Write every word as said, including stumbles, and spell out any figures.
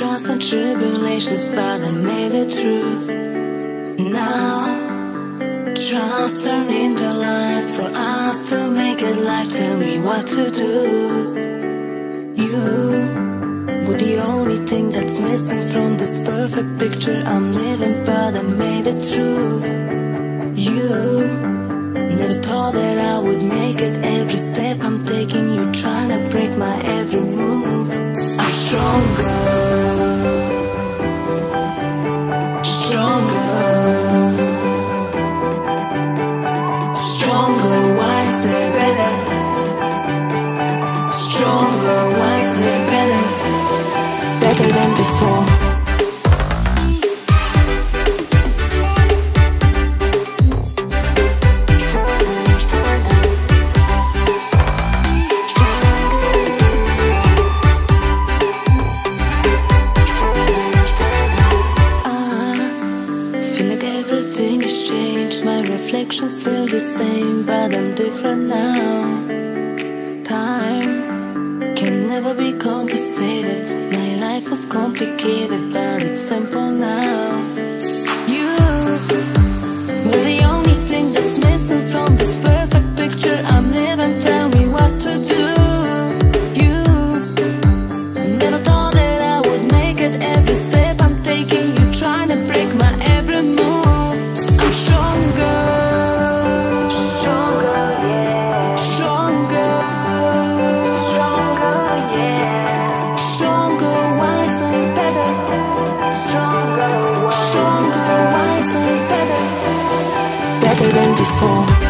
trials and tribulations, but I made it through. Now trials turn into lies for us to make it life. Tell me what to do. You were the only thing that's missing from this perfect picture I'm living, but I made it through. You never thought that I would make it. Every step I'm taking, you trying to break my every move. I'm stronger, stronger, stronger, wiser, better. Stronger, wiser, better, better than before. Everything has changed, my reflection's still the same, but I'm different now. Time can never be compensated. My life was complicated, but it's simple now. You were the only thing that's missing from this perfect picture I'm living. Tell me what to do. You never thought that I would make it. Every step I'm taking, you trying to break my every move. I'm stronger, stronger, yeah. Stronger, stronger, yeah. Stronger, wiser, better. Stronger, wiser, stronger, wiser, better, better than before.